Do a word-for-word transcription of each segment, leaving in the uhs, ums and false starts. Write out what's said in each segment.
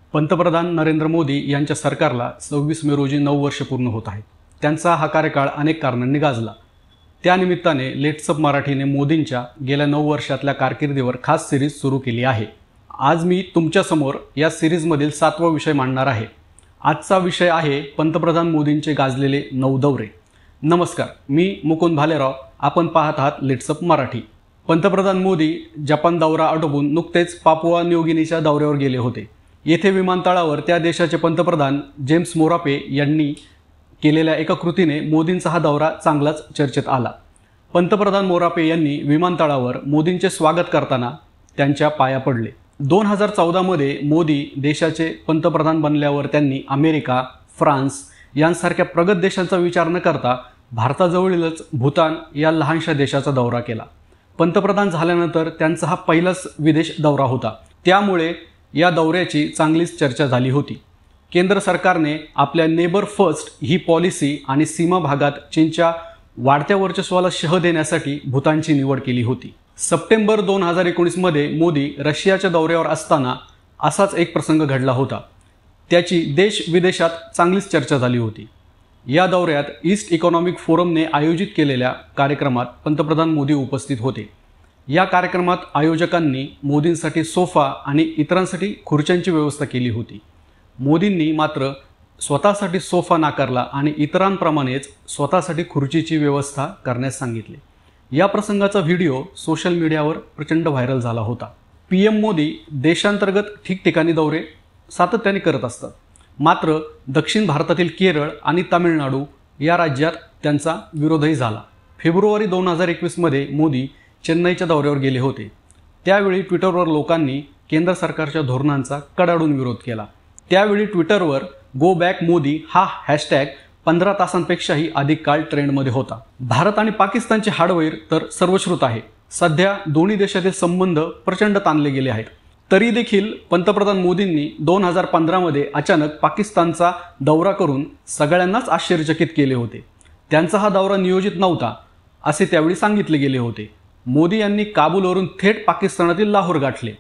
पंतप्रधान नरेंद्र मोदी यांच्या सरकारला सव्वीस मे रोजी नऊ वर्ष पूर्ण होत आहेत। त्यांचा हा कार्यकाळ अनेक कारणांनी गाजला। त्यानिमित्ताने लेट्सअप मराठीने मोदींच्या गेल्या नऊ वर्षातल्या कारकिर्दीवर खास सिरीज सुरू केली आहे। आज मी तुमच्यासमोर या सिरीजमधील सातवा विषय मांडणार आहे। आजचा विषय आहे पंतप्रधान मोदींचे गाजलेले नऊ दौरे। नमस्कार, मी मुकुंद भालेराव, आपण पाहत आहात लेट्सअप मराठी। पंतप्रधान मोदी जपान दौरा आटोपून नुकतेच पापुआ न्यू गिनीच्या दौऱ्यावर गेले होते। येथे विमानतळावर त्या देशाचे पंतप्रधान जेम्स मोरापे यांनी केलेल्या एका कृतीने मोदींचा हा दौरा चांगलाच चर्चेत आला। पंतप्रधान मोरापे यांनी विमानतळावर मोदींचे स्वागत करताना त्यांच्या पाया पडले। दोन हजार चौदा मध्ये मोदी देशाचे पंतप्रधान बनल्यावर त्यांनी अमेरिका, फ्रान्स यांसारख्या प्रगत देशांचा विचार न करता भारताजवळीलच भूतान या लहानशा देशाचा दौरा केला। पंतप्रधान झाल्यानंतर त्यांचा हा पहिलाच विदेश दौरा होता, त्यामुळे या दौऱ्याची चांगलीच चर्चा झाली होती। केंद्र सरकारने आपल्या नेबर फर्स्ट ही पॉलिसी आणि सीमा भागात चीनच्या वाढत्या वर्चस्वाला शह देण्यासाठी भूतानची निवड केली होती। सप्टेंबर दोन हजार एकोणीस मध्ये मोदी रशियाच्या दौऱ्यावर असताना असाच एक प्रसंग घडला होता। त्याची देश विदेशात चांगलीच चर्चा झाली होती। या दौऱ्यात ईस्ट इकॉनॉमिक फोरमने आयोजित केलेल्या कार्यक्रमात पंतप्रधान मोदी उपस्थित होते। या कार्यक्रमात आयोजकांनी मोदींसाठी सोफा आणि इतरांसाठी खुर्च्यांची व्यवस्था केली होती। मोदींनी मात्र स्वतःसाठी सोफा नाकारला आणि इतरांप्रमाणेच स्वतःसाठी खुर्चीची व्यवस्था करण्यास सांगितले। या प्रसंगाचा व्हिडिओ सोशल मीडियावर प्रचंड व्हायरल झाला होता। पीएम मोदी देशांतर्गत ठिकठिकाणी दौरे सातत्याने करत असतात, मात्र दक्षिण भारतातील केरळ आणि तामिळनाडू या राज्यात त्यांचा विरोधही झाला। फेब्रुवारी दोन हजार एकवीस मध्ये मोदी चेन्नईच्या दौऱ्यावर गेले होते। त्यावेळी ट्विटरवर लोकांनी केंद्र सरकारच्या धोरणांचा कडाडून विरोध केला। त्यावेळी ट्विटरवर गो बॅक मोदी हा हॅशटॅग पंधरा तासांपेक्षाही अधिक काळ ट्रेंडमध्ये होता। भारत आणि पाकिस्तानचे हाडवैर तर सर्वश्रुत आहे। सध्या दोन्ही देशातील संबंध प्रचंड ताणले गेले आहेत। तरी देखील पंतप्रधान मोदींनी दोन हजार पंधरा मध्ये अचानक पाकिस्तानचा दौरा करून सगळ्यांनाच आश्चर्यचकित केले होते। त्यांचा हा दौरा नियोजित नव्हता असे त्यावेळी सांगितले गेले होते। मोदी यांनी काबूलवरून थेट पाकिस्तानातील लाहोर गाठले।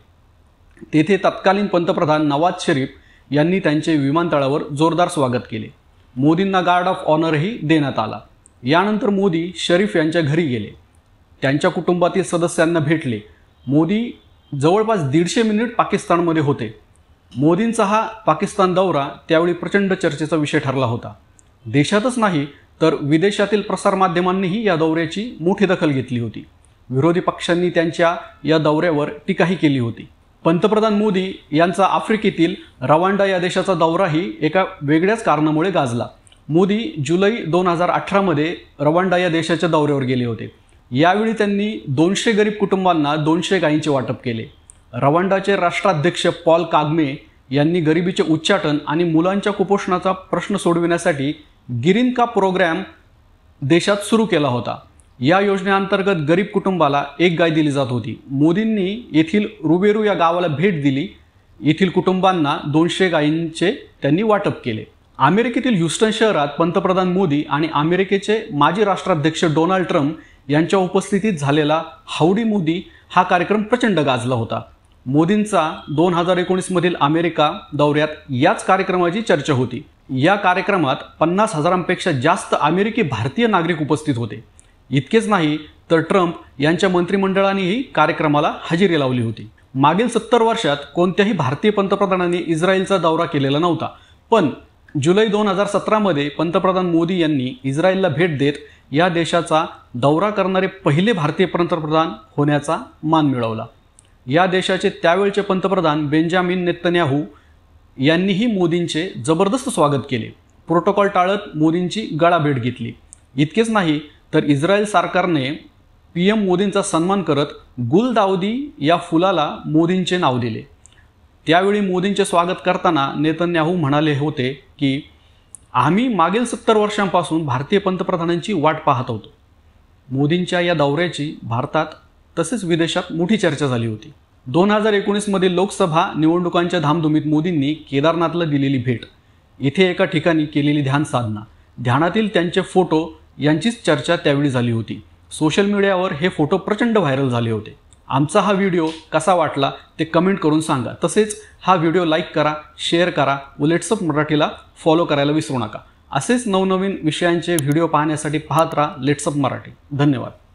तेथे तत्कालीन पंतप्रधान नवाज शरीफ यांनी त्यांचे विमानतळावर जोरदार स्वागत केले। मोदींना गार्ड ऑफ ऑनरही देण्यात आला। यानंतर मोदी शरीफ यांच्या घरी गेले, त्यांच्या कुटुंबातील सदस्यांना भेटले। मोदी जवळपास दीडशे मिनिट पाकिस्तानमध्ये होते। मोदींचा हा पाकिस्तान दौरा त्यावेळी प्रचंड चर्चेचा विषय ठरला होता। देशातच नाही तर विदेशातील प्रसारमाध्यमांनीही या दौऱ्याची मोठी दखल घेतली होती। विरोधी पक्षांनी त्यांच्या या दौऱ्यावर टीकाही केली होती। पंतप्रधान मोदी यांचा आफ्रिकेतील रवांडा या देशाचा दौराही एका वेगळ्याच कारणामुळे गाजला। मोदी जुलै दोन हजार अठरा मध्ये रवांडा या देशाच्या दौऱ्यावर गेले होते। यावेळी त्यांनी दोनशे गरीब कुटुंबांना दोनशे गायींचे वाटप केले। रवांडाचे राष्ट्राध्यक्ष पॉल कागमे यांनी गरिबीचे उच्चाटन आणि मुलांच्या कुपोषणाचा प्रश्न सोडविण्यासाठी गिरीन का प्रोग्राम देशात सुरू केला होता। या योजनेअंतर्गत गरीब कुटुंबाला एक गाय दिली जात होती। मोदींनी येथील रुबेरू या गावाला भेट दिली। येथील कुटुंबांना दोनशे गायींचे त्यांनी वाटप केले। अमेरिकेतील ह्युस्टन शहरात पंतप्रधान मोदी आणि अमेरिकेचे माजी राष्ट्राध्यक्ष डोनाल्ड ट्रम्प यांच्या उपस्थितीत झालेला हाऊडी मोदी हा कार्यक्रम प्रचंड गाजला होता। मोदींचा दोन हजार एकोणीस मधील अमेरिका दौऱ्यात याच कार्यक्रमाची चर्चा होती। या कार्यक्रमात पन्नास हजारांपेक्षा जास्त अमेरिकी भारतीय नागरिक उपस्थित होते। इतकेच नाही तर ट्रम्प यांच्या मंत्रिमंडळानेही कार्यक्रमाला हजेरी लावली होती। मागील सत्तर वर्षात कोणत्याही भारतीय पंतप्रधानांनी इस्रायलचा दौरा केलेला नव्हता, पण जुलै दोन हजार सतरा मध्ये पंतप्रधान मोदी यांनी इस्रायलला भेट देत या देशाचा दौरा करणारे पहिले भारतीय पंतप्रधान होण्याचा मान मिळवला। या देशाचे त्यावेळचे पंतप्रधान बेंजामिन नेतन्याहू यांनीही मोदींचे जबरदस्त स्वागत केले। प्रोटोकॉल टाळत मोदींची गळाभेट घेतली। इतकेच नाही तर इस्रायल सरकारने पीएम मोदींचा सन्मान करत गुलदाउदी या फुलाला मोदींचे नाव दिले। त्यावेळी मोदींचे स्वागत करताना नेतन्याहू म्हणाले होते की आम्ही मागील सत्तर वर्षांपासून भारतीय पंतप्रधानांची वाट पाहत होतो। मोदींच्या या दौऱ्याची भारतात तसेच विदेशात मोठी चर्चा झाली होती। दोन हजार एकोणीस मध्ये लोकसभा निवडणुकांच्या धामधुमीत मोदींनी केदारनाथला दिलेली भेट, इथे एका ठिकाणी केलेली ध्यान साधना, ध्यानातील त्यांचे फोटो यांचीच चर्चा त्यावेळी झाली होती। सोशल मीडियावर हे फोटो प्रचंड व्हायरल झाले होते। आमचा हा व्हिडिओ कसा वाटला ते कमेंट करून सांगा। तसेच हा व्हिडिओ लाईक करा, शेअर करा व लेट्सअप मराठीला फॉलो करायला विसरू नका। असेच नवनवीन विषयांचे व्हिडिओ पाहण्यासाठी पाहत राहा लेट्सअप मराठी। धन्यवाद।